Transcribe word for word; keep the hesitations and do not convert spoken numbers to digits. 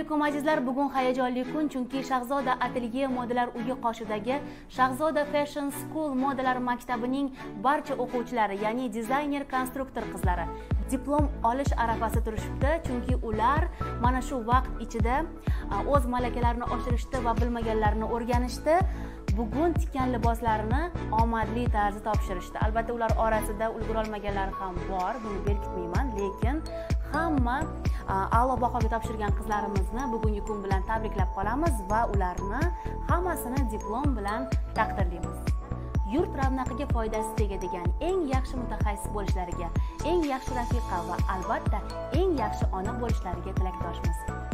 alaykum azizlar, bugun hayajonli kun, chunki Shahzoda Atelye modalar uyi qoshidagi Shahzoda Fashion School modalar maktabining barcha o'quvchilari, ya'ni dizayner, konstruktor qizlari diplom olish arafasida turishibdi, chunki ular mana shu vaqt ichida o'z malakalarini oshirishdi va bilmaganlarini o'rganishdi. Bugun tikkan liboslarini omadli tarzda topshirishdi. Albatta ular orasida ulgura olmaganlar ham bor, buni berkitmayman, lekin hamma a'lo bahoga topshirgan qizlarimizni bugungi kun bilan tabriklab qolamiz va ularni hammasini diplom bilan taqdirlaymiz. Yurt ravnaqiga foydasi tegadigan eng yaxshi mutaxassis bo'lishlariga, eng yaxshi rafiqa va albatta eng yaxshi ona bo'lishlariga tilakdoshmiz.